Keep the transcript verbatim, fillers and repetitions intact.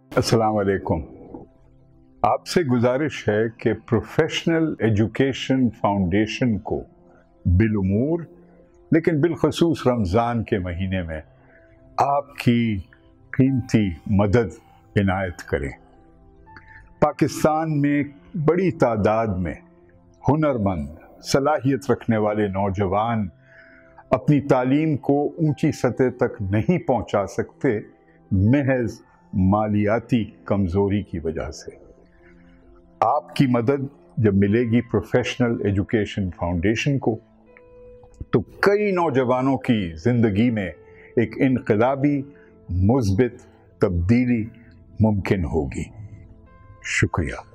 अस्सलाम वालेकुम। आपसे गुजारिश है कि प्रोफेशनल एजुकेशन फाउंडेशन को बिलुमूर लेकिन बिलखसूस रमज़ान के महीने में आपकी कीमती मदद इनायत करें। पाकिस्तान में बड़ी तादाद में हुनरमंद सलाहियत रखने वाले नौजवान अपनी तालीम को ऊंची सतह तक नहीं पहुंचा सकते महज मालियाती कमज़ोरी की वजह से। आपकी मदद जब मिलेगी प्रोफेशनल एजुकेशन फाउंडेशन को तो कई नौजवानों की ज़िंदगी में एक इनकलाबी मुस्बित तब्दीली मुमकिन होगी। शुक्रिया।